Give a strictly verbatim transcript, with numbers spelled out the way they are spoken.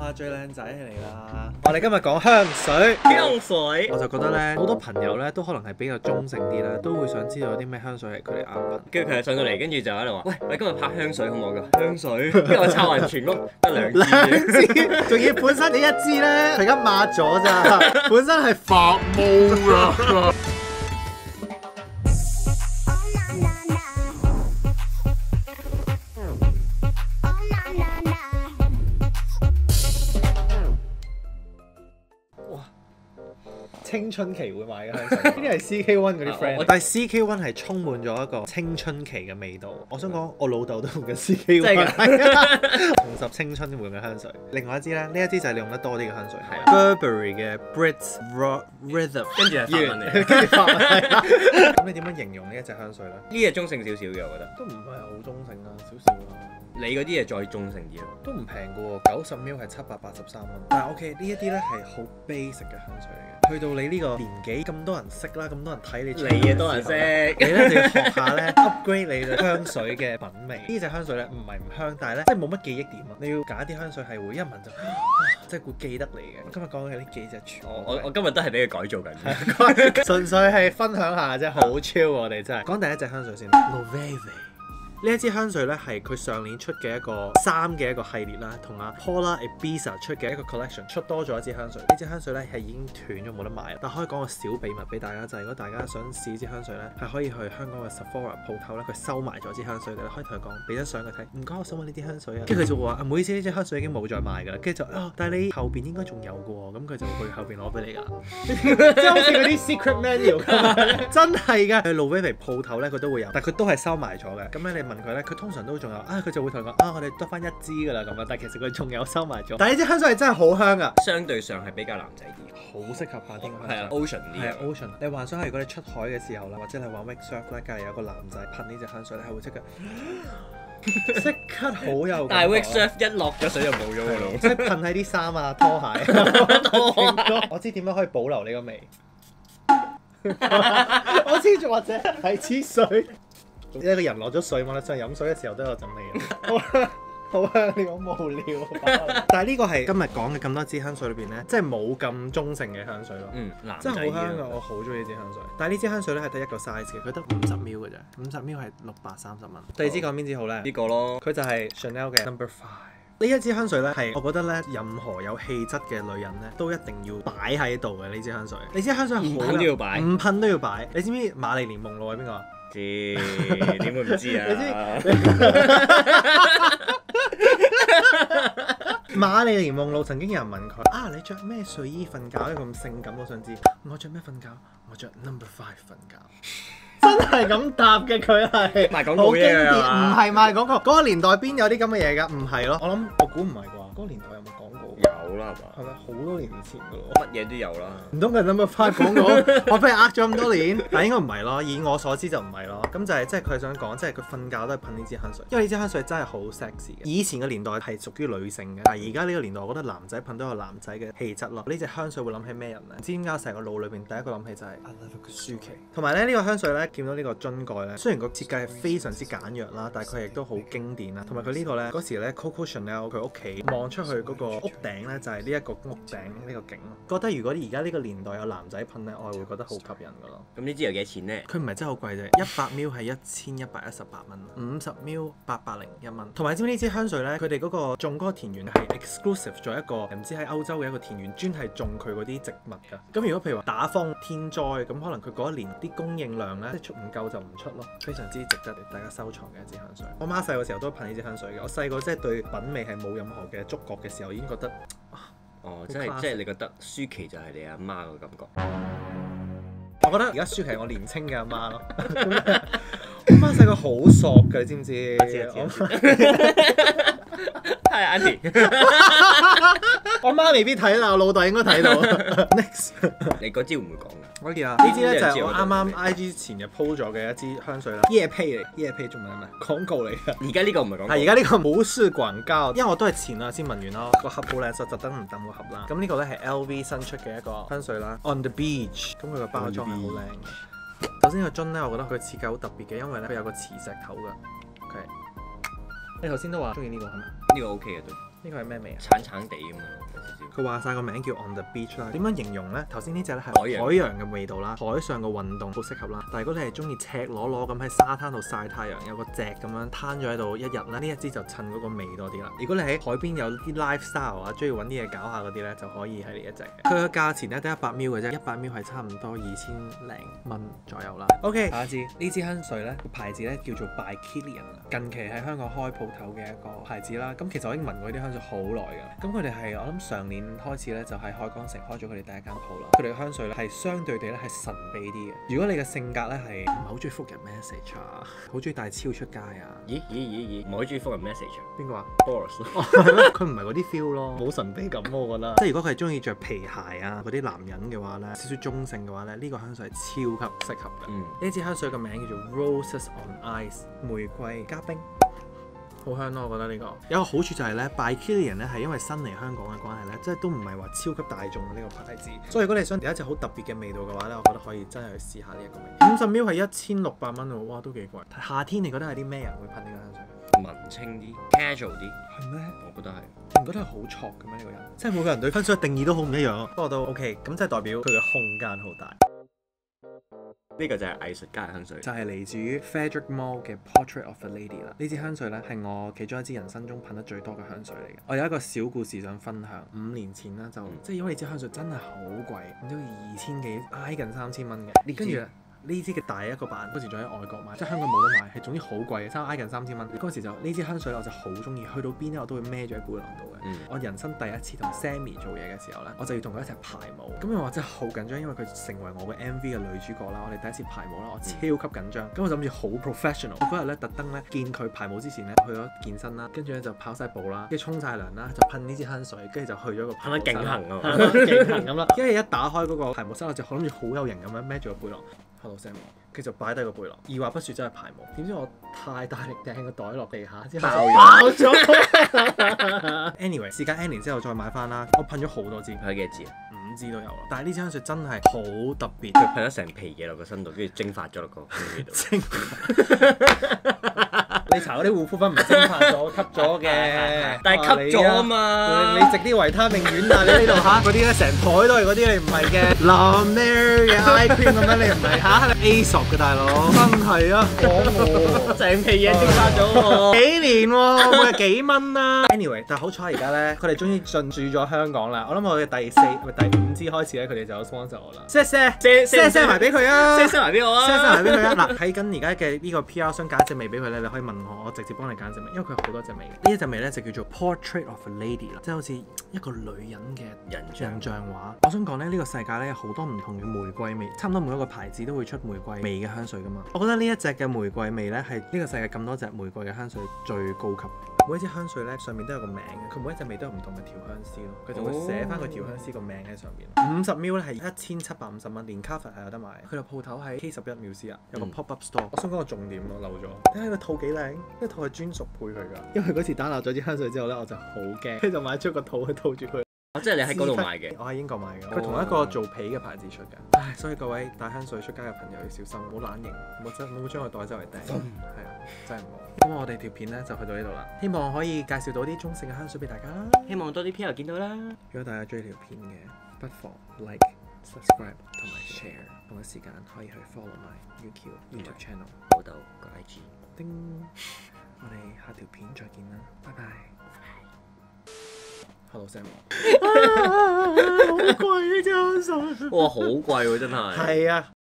哇，最靚仔嚟啦！我哋今日講香水， 香水， 我就覺得咧，好多朋友咧都可能係比較中性啲啦，都會想知道有啲咩香水係佢哋啱噴。 跟住佢就上到嚟，跟住就喺度話：喂，我哋今日拍香水好唔好㗎？香水，跟住我抄完全屋得兩支， 兩支，仲要本身你一支咧，佢而家抹咗咋，本身係發毛㗎。青春期會買嘅香水，呢啲係 C K one 嗰啲 friend，但係 C K one 係充滿咗一個青春期嘅味道。我想講，我老豆都用緊 C K one， 重拾青春換嘅香水。另外一支咧，呢一支就係你用得多啲嘅香水，係 Burberry 嘅 Brit Rhythm， 跟住係法文嚟， 跟住法文係啦。咁你點樣形容呢一隻香水咧？ 呢隻中性少少嘅，我覺得。 都唔係好中性啦，少少啦。 你嗰啲嘢再中性啲咯， 都唔平嘅喎，九十 ml 係七百八十三蚊。但係 OK，呢一啲咧係好 basic 嘅香水嚟嘅。去到你呢個年紀，咁多人識啦，咁多人睇你， 你嘅多人識， 你咧就要學下咧 upgrade 你嘅香水嘅品味。呢隻香水咧唔係唔香，但係咧即係冇乜記憶點啊。你要揀一啲香水係會一聞就，即係會記得你嘅。今日講嘅呢幾隻全部， 我我今日都係俾佢改造緊， 純粹係分享下啫，好 chill 我哋真係。講第一隻香水先 Loewe。呢一支香水咧係佢上年出嘅一個衫嘅一個系列啦，同阿 Paula Ibiza 出嘅一個 collection 出多咗一支香水。呢支香水咧係已經斷咗冇得賣，但可以講個小秘密俾大家就係、是，如果大家想試呢支香水咧，係可以去香港嘅 Sephora 鋪頭咧，佢收埋咗支香水嘅，你可以同佢講，俾張相佢睇，唔該我想揾呢啲香水啊。跟住佢就話啊，唔好意思，呢支香水已經冇再賣㗎啦。跟住就啊，但係你後邊應該仲有嘅喎，咁佢就會去後邊攞俾你㗎，即係好似嗰啲 secret menu 咁，真係㗎。去 Loewe 鋪頭咧佢都會有，但係佢都係收埋咗嘅。咁咧你問佢咧，佢通常都仲有啊，佢就會同你講啊，我哋得翻一支㗎啦咁樣，但係其實佢仲有收埋咗。但係呢支香水係真係好香㗎， 相對上係比較男仔啲， 好適合夏天嘅香水。 係啊 ，Ocean 啲。 係啊 ，Ocean。你幻想係如果你出海嘅時候啦，或者你玩 wake surf 咧，隔離有個男仔噴呢隻香水咧，係會即刻即刻好有。 但係 wake surf 一落咗水就冇咗㗎咯， 即係噴喺啲衫啊、拖鞋。我知點樣可以保留呢個味。我知仲或者係黐水。一個人落咗水，我哋想飲水嘅時候都有陣味嘅。好香，你講無聊。但係呢個係今日講嘅咁多支香水裏邊咧，即係冇咁中性嘅香水咯。 嗯，男真係好香㗎，我好中意呢支香水。但係呢支香水咧係得一個 size 嘅，佢得五十 ml 嘅啫，五十 ml 係六百三十蚊。第二支講邊支好咧？ 呢個咯， 佢就係 Chanel 嘅 Number Five。呢一支香水咧係，我覺得咧任何有氣質嘅女人咧都一定要擺喺度嘅呢支香水。呢支香水唔噴都要擺， 唔噴都要擺。你知唔知瑪麗蓮夢露係邊個啊？ 知，點會唔知啊？ 瑪麗蓮夢露曾經有人問佢啊，你着咩睡衣瞓覺咧咁性感？我想知。我着咩瞓覺？我着 Number Five 瞓覺。真係咁答嘅，佢係賣廣告嘢啊！唔係賣廣告，嗰個年代邊有啲咁嘅嘢㗎？唔係咯，我諗我估唔係啩？嗰個年代有冇廣告？ 有啦，係嘛？ 係咪好多年前㗎咯？ 乜嘢都有啦。 唔通佢 Number Five 廣告？我俾人呃咗咁多年，但應該唔係咯。以我所知就唔係咯。咁就係即係佢想講，即係佢瞓覺都係噴呢支香水，因為呢支香水真係好 sexy 嘅。以前嘅年代係屬於女性嘅，但係而家呢個年代，我覺得男仔噴都有男仔嘅氣質咯。呢隻香水會諗起咩人咧？唔知點解成個腦裏邊第一個諗起就係 I love 舒淇。同埋咧呢個香水咧，見到呢個樽蓋咧，雖然個設計係非常之簡約啦，但係佢亦都好經典啦。同埋佢呢個咧，嗰時咧 Coco Chanel 佢屋企望出去嗰個屋頂咧，就係呢一個屋頂呢個景咯。覺得如果而家呢個年代有男仔噴咧，我係會覺得好吸引噶咯。 咁呢支有幾錢咧？ 佢唔係真係好貴啫，一百 ml 係一千一百一十八蚊，五十 ml 八百零一蚊。同埋知唔知呢支香水咧？佢哋嗰個種嗰個田園係 exclusive 咗一個唔知喺歐洲嘅一個田園，專係種佢嗰啲植物㗎。咁如果譬如話打風天災，咁可能佢嗰一年啲供應量咧，即係出唔夠就唔出咯。非常之值得大家收藏嘅一支香水。我媽細個時候都噴呢支香水嘅。我細個即係對品味係冇任何嘅觸覺嘅時候，已經覺得哦，即係即係你覺得舒淇就係你阿媽個感覺。 我覺得而家舒淇係我年青嘅阿媽咯。我媽細個好索㗎，你知唔知？知啊知。 係 Auntie。 我媽未必睇啦，我老豆應該睇到。Next， 你嗰支會唔會講㗎？ 我見啊，呢支咧就係我啱啱 I G 前日 po 咗嘅一支香水啦。夜配嚟，夜配仲唔係咩廣告嚟㗎？ 而家呢個唔係廣告。 係而家呢個冇是廣告，因為我都係前兩日先聞完咯。個盒好靚，就特登唔抌個盒啦。咁呢個咧係 L V 新出嘅一個香水啦 ，On the Beach。咁佢個包裝係好靚嘅。首先個樽咧，我覺得佢設計好特別嘅，因為咧佢有個磁石頭㗎。OK，你頭先都話中意呢個係咪？ 呢個 OK 嘅都。 呢個係咩味啊？ 橙橙地咁樣咯，有少少。 佢話晒個名叫 On the Beach 啦。點樣形容咧？頭先呢隻咧係海洋海洋嘅味道啦，海上嘅運動好適合啦。但係如果你係中意赤裸裸咁喺沙灘度曬太陽，有個隻咁樣攤咗喺度一日咧，呢一支就襯嗰個味多啲啦。如果你喺海邊有啲 lifestyle 啊，中意揾啲嘢搞下嗰啲咧，就可以係呢一隻嘅。佢嘅價錢咧得一百 ml 嘅啫，一百 ml係差唔多二千零蚊左右啦。OK，下一支呢支香水咧個牌子咧叫做 By Kilian， 近期喺香港開鋪頭嘅一個牌子啦。咁其實我已經聞過呢啲香水好耐㗎。咁佢哋係我諗上年開始咧就喺海港城開咗佢哋第一間鋪啦。佢哋嘅香水咧係相對地咧係神秘啲嘅。如果你嘅性格咧係唔係好中意覆人 message 啊，好中意帶超出街啊？ 咦咦咦咦，唔係好中意覆人 message 啊？ 邊個啊 Boris 佢唔係嗰啲 feel 咯，冇神秘感咯，我覺得。即係如果佢係中意着皮鞋啊嗰啲男人嘅話咧，少少中性嘅話咧，呢、呢個香水係超級適合嘅。呢、 嗯、 支香水嘅名叫做 Roses on Ice， 玫瑰加冰。好香咯，我覺得呢、呢個有個好處就係咧 By Kilian 咧係因為新嚟香港嘅關係咧，即係都唔係話超級大眾嘅呢個牌子，所以如果你想有一隻好特別嘅味道嘅話咧，我覺得可以真係去試下呢一個味。五十 ml 係一千六百蚊喎，哇都幾貴。夏天你覺得係啲咩人會噴呢個香水？ 文青啲 ，casual 啲， 係咩？ 我覺得係。 你唔覺得係好挫嘅咩？呢個人，即係每個人對香水嘅定義都好唔一樣。不過都 OK，咁即係代表佢嘅空間好大。 呢個就係藝術家嘅香水， 就係嚟自於 Frederic Malle 嘅 Portrait of a Lady 啦。呢支香水咧係我其中一支人生中噴得最多嘅香水嚟嘅。我有一個小故事想分享。五年前啦，就、嗯、即係因為呢支香水真係好貴，唔知好似二千幾，挨近三千蚊嘅。跟住呢支嘅大一個版嗰時仲喺外國買，即係香港冇得買，係總之好貴嘅，差挨近三千蚊。嗰時就呢支香水我就好中意，去到邊咧我都會孭住喺背囊度嘅。嗯、我人生第一次同 Sammy 做嘢嘅時候咧，我就要同佢一齊排舞。咁我話真係好緊張，因為佢成為我嘅 M V 嘅女主角啦。我哋第一次排舞啦，我超級緊張。咁、嗯、我就諗住好 professional。我嗰日咧特登咧見佢排舞之前咧去咗健身啦，跟住咧就跑晒步啦，跟住沖晒涼啦，就噴呢支香水，跟住就去咗個排舞室。 係咪勁行啊？ 勁行咁啦。因為一打開嗰個排舞室，我就諗住好有型咁樣孭住個背囊。Hello Sam，佢就擺低個背囊，二話不說真係排舞。點知我太大力掟個袋落地下，之後爆咗。Anyway， 時間 N 年之後再買翻啦，我噴咗好多支。 係幾多支啊？ 五支都有啦。但係呢支香水真係好特別， 佢噴咗成皮嘢落個身度，跟住蒸發咗落個空氣度。 蒸你搽嗰啲護膚品唔係蒸發咗，吸咗嘅， 但係吸咗啊嘛。 你食啲維他命丸啊，你呢度嚇嗰啲咧，成台都係嗰啲，你唔係嘅。La Mer 嘅 eye cream 咁樣，你唔係嚇，你 Aesop 嘅大佬，真係啊，講我成皮嘢蒸發咗喎， 幾年喎，每日幾蚊啦。Anyway，但係好彩而家咧，佢哋終於進駐咗香港啦。我諗我嘅第四唔係第五支開始咧，佢哋就有 sponsor 我啦。謝謝，謝謝謝埋俾佢啊， 謝謝埋俾我啊， 謝謝埋俾佢啊。嗱，睇緊而家嘅呢個 P R 想揀一隻味俾佢咧，你可以問我，我直接幫你揀隻味，因為佢有好多隻味嘅。呢一隻味咧就叫做 Portrait of a Lady 啦，即係好似一個女人嘅人像人像畫。我想講咧，呢個世界咧有好多唔同嘅玫瑰味，差唔多每一個牌子都會出玫瑰味嘅香水噶嘛。我覺得呢一隻嘅玫瑰味咧係呢個世界咁多隻玫瑰嘅香水最高級。每一支香水咧上面都有個名嘅，佢每一隻味都有唔同嘅調香師咯，佢就會寫翻個調香師個名喺上面。五十 ml 咧係一千七百五十蚊，連卡佛係有得買。佢個鋪頭喺 K 十一秒師啊，有個 pop up store。我想講個重點咯，漏咗。睇下個套幾靚，呢個套係專屬配佢㗎。因為嗰次打爛咗支香水之後咧，我就好驚，跟住就買咗個套去套住佢。 哦，即係你喺嗰度買嘅？ 我喺英國買嘅，佢同一個做皮嘅牌子出嘅。唉，所以各位帶香水出街嘅朋友要小心，唔好懶型，唔好將唔好將個袋周圍掟。係啊，真係唔好。咁我哋條片咧就去到呢度啦，希望可以介紹到啲中性嘅香水俾大家啦。 希望多啲片又見到啦。 如果大家中意條片嘅，不妨 like、subscribe 同埋 share， 同一時間可以去 follow 埋 U Q YouTube channel， 老豆個 I G。 叮，我哋下條片再見啦，拜拜。Hello Sam， 好貴呢支香水。 哇，好貴喎，真係。 係啊。